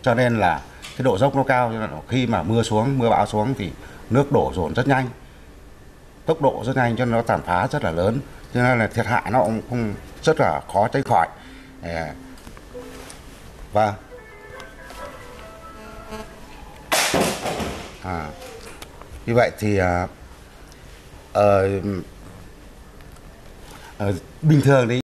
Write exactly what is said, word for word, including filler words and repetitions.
cho nên là cái độ dốc nó cao, cho nên là khi mà mưa xuống, mưa bão xuống thì nước đổ dồn rất nhanh, tốc độ rất nhanh, cho nên nó tàn phá rất là lớn, cho nên là thiệt hại nó cũng không rất là khó tránh khỏi. Vâng. À, như vậy thì uh, uh, uh, bình thường thì